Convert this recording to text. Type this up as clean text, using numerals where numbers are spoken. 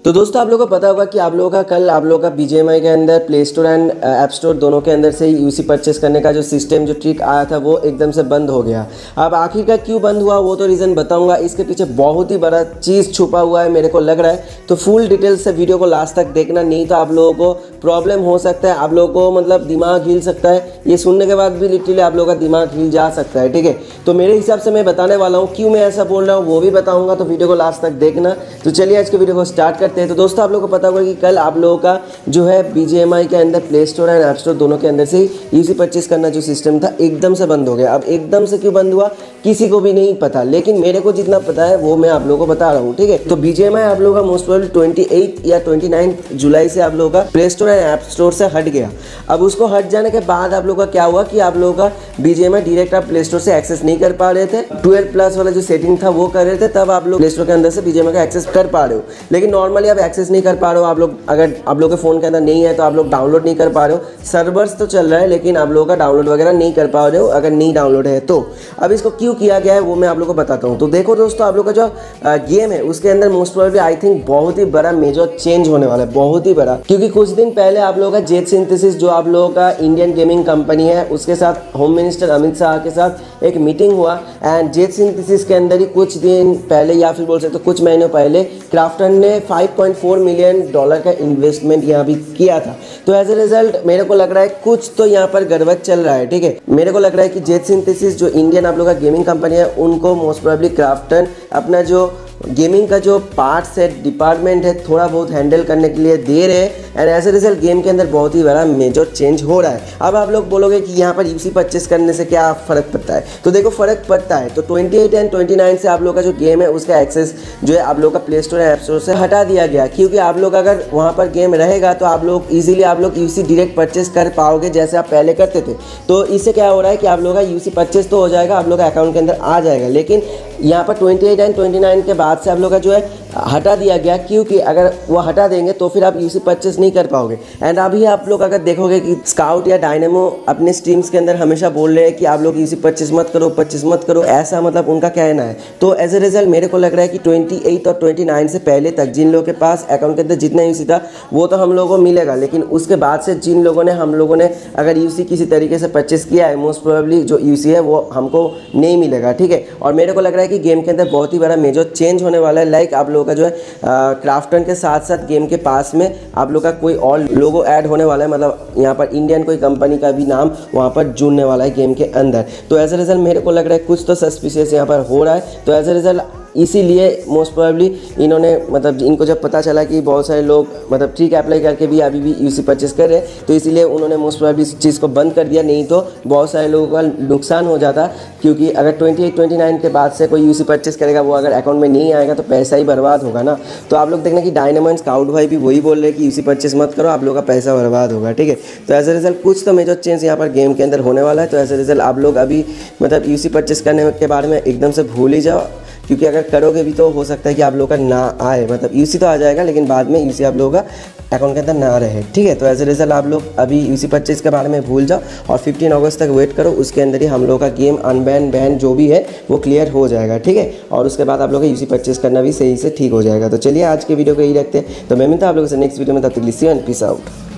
तो दोस्तों आप लोगों को पता होगा कि आप लोगों का कल आप लोगों का BGMI के अंदर Play Store and App Store दोनों के अंदर से यूसी परचेस करने का जो सिस्टम जो ट्रिक आया था वो एकदम से बंद हो गया। अब आखिरकार क्यों बंद हुआ वो तो रीज़न बताऊंगा। इसके पीछे बहुत ही बड़ा चीज़ छुपा हुआ है मेरे को लग रहा है। तो फुल डिटेल से वीडियो को लास्ट तक देखना, नहीं तो आप लोगों को प्रॉब्लम हो सकता है, आप लोगों को मतलब दिमाग हिल सकता है। ये सुनने के बाद भी लिटरली आप लोगों का दिमाग हिल जा सकता है। ठीक है, तो मेरे हिसाब से मैं बताने वाला हूँ क्यों मैं ऐसा बोल रहा हूँ वो भी बताऊँगा, तो वीडियो को लास्ट तक देखना। तो चलिए आज के वीडियो को स्टार्ट करते हैं। तो दोस्तों आप लोगों को पता होगा कि कल आप लोगों का जो है BGMI के अंदर Play Store and App Store दोनों के अंदर से यूसी परचेस करना जो सिस्टम था एकदम से बंद हो गया। अब एकदम से क्यों बंद हुआ किसी को भी नहीं पता, लेकिन मेरे को जितना पता है वो मैं आप लोगों को बता रहा हूँ। ठीक है, तो BGMI आप लोगों का मोस्ट प्रोबेबली 28 या 29 जुलाई से आप लोगों का Play Store and App Store से हट गया। अब उसको हट जाने के बाद आप लोगों का क्या हुआ कि आप लोगों का BGMI डायरेक्ट आप प्ले स्टोर से एक्सेस नहीं कर पा रहे थे। 12+ वाला जो सेटिंग था वो कर रहे थे, तब आप लोग प्ले स्टोर के अंदर से BGMI का एक्सेस कर पा रहे हो। लेकिन नॉर्मली आप एक्सेस नहीं कर पा रहे हो। आप लोग अगर आप लोग के फ़ोन के अंदर नहीं है तो आप लोग डाउनलोड नहीं कर पा रहे हो। सर्वर्स तो चल रहा है लेकिन आप लोगों का डाउनलोड वगैरह नहीं कर पा रहे हो अगर नहीं डाउनलोड है तो। अब इसको क्यों किया गया है वो मैं आप लोगों को बताता हूँ। तो देखो दोस्तों, आप लोग का जो गेम है उसके अंदर मोस्ट प्रोबेबली आई थिंक बहुत ही बड़ा मेजर चेंज होने वाला है, बहुत ही बड़ा। क्योंकि कुछ दिन पहले आप लोगों का जेट सिंथेसिस जो आप लोगों का इंडियन गेमिंग कंपनी है उसके साथ होम मिनिस्टर अमित शाह के साथ एक मीटिंग हुआ। एंड जेट सिंथेसिस के अंदर ही कुछ दिन पहले या फिर बोल सकते कुछ महीनों पहले क्राफ्टन ने $5.4 मिलियन का इन्वेस्टमेंट यहाँ भी किया था। तो एज ए रिजल्ट मेरे को लग रहा है कुछ तो यहाँ पर गड़बड़ चल रहा है। ठीक है, मेरे को लग रहा है कि जेट सिंथेसिस जो इंडियन आप लोग का गेमिंग कंपनी है उनको मोस्ट प्रोबेबली क्राफ्टन अपना जो गेमिंग का जो पार्ट्स है डिपार्टमेंट है थोड़ा बहुत हैंडल करने के लिए दे रहे हैं। And as a result game के अंदर बहुत ही बड़ा मेजर चेंज हो रहा है। अब आप लोग बोलोगे कि यहाँ पर यूसी परचेस करने से क्या फ़र्क पड़ता है, तो देखो फ़र्क पड़ता है। तो 28 एंड 29 से आप लोग का जो गेम है उसका एक्सेस जो है आप लोग का प्ले स्टोर ऐप स्टोर से हटा दिया गया। क्योंकि आप लोग अगर वहाँ पर गेम रहेगा तो आप लोग ईजिली आप लोग यूसी डायरेक्ट परचेस कर पाओगे जैसे आप पहले करते थे। तो इससे क्या हो रहा है कि आप लोग का यूसी परचेस तो हो जाएगा, आप लोग का अकाउंट के अंदर आ जाएगा। लेकिन यहाँ पर 28 एंड 29 के बाद से आप लोग का जो है हटा दिया गया, क्योंकि अगर वो हटा देंगे तो फिर आप यूसी परचेस नहीं कर पाओगे। एंड अभी आप लोग अगर देखोगे कि स्काउट या डायनेमो अपने स्ट्रीम्स के अंदर हमेशा बोल रहे हैं कि आप लोग यूसी परचेस मत करो, ऐसा मतलब उनका कहना है। तो एज ए रिजल्ट मेरे को लग रहा है कि 28 और 29 से पहले तक जिन लोगों के पास अकाउंट के अंदर जितना यूसी था वो तो हम लोगों को मिलेगा, लेकिन उसके बाद से जिन लोगों ने हम लोगों ने अगर यूसी किसी तरीके से परचेस किया है मोस्ट प्रोबेबली जो यूसी है वो हमको नहीं मिलेगा। ठीक है, और मेरे को लग रहा है कि गेम के अंदर बहुत ही बड़ा मेजर चेंज होने वाला है। लाइक आप लोगों का जो है क्राफ्टन के साथ साथ गेम के पास में आप लोग का कोई और लोगो ऐड होने वाला है, मतलब यहाँ पर इंडियन कोई कंपनी का भी नाम वहाँ पर जुड़ने वाला है गेम के अंदर। तो एज ए रिजल्ट मेरे को लग रहा है कुछ तो सस्पिशियस यहाँ पर हो रहा है। तो एज ए रिजल्ट इसीलिए मोस्ट प्रोबेबली इन्होंने मतलब इनको जब पता चला कि बहुत सारे लोग मतलब ट्रिक अप्लाई करके भी अभी भी यूसी परचेस कर रहे हैं, तो इसीलिए उन्होंने मोस्ट प्रोबेबली इस चीज़ को बंद कर दिया। नहीं तो बहुत सारे लोगों का नुकसान हो जाता, क्योंकि अगर 28-29 के बाद से कोई यूसी परचेस करेगा वो अगर अकाउंट में नहीं आएगा तो पैसा ही बर्बाद होगा ना। तो आप लोग देखना कि डायनेमो एंड स्काउट भाई भी वही बोल रहे हैं कि यूसी परचेस मत करो, आप लोग का पैसा बर्बाद होगा। ठीक है, तो एज ए रिजल्ट कुछ तो मेजर चेंज यहाँ पर गेम के अंदर होने वाला है। तो एज ए रिजल्ट आप लोग अभी मतलब यूसी परचेस करने के बारे में एकदम से भूल ही जाओ, क्योंकि अगर करोगे भी तो हो सकता है कि आप लोग का ना आए, मतलब यूसी तो आ जाएगा लेकिन बाद में यूसी आप लोगों का अकाउंट के अंदर ना रहे। ठीक है, तो एज ए रिजल्ट आप लोग अभी यूसी परचेस के बारे में भूल जाओ और 15 अगस्त तक वेट करो। उसके अंदर ही हम लोग का गेम अनबैन बैन जो भी है वो क्लियर हो जाएगा। ठीक है, और उसके बाद आप लोग का यूसी परचेस करना भी सही से ठीक हो जाएगा। तो चलिए आज के वीडियो को यही रखते हैं। तो मैं मिलता हूं आप लोगों से नेक्स्ट वीडियो में, तब तक के लिए see you and peace out.